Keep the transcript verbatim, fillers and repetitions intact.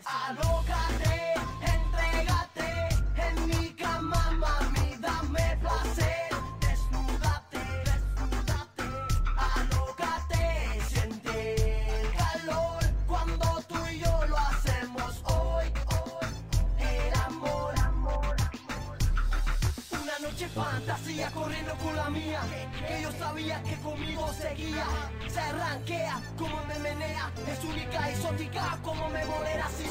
Alócate, entrégate en mi cama, mami, dame placer. Desnúdate, desnúdate, alócate, siente el calor cuando tú y yo lo hacemos hoy, hoy, el amor, amor, amor. Una noche fantasía corriendo con la mía, que yo sabía que conmigo seguía. Se arranquea como me menea, es única, exótica como me bolera. Si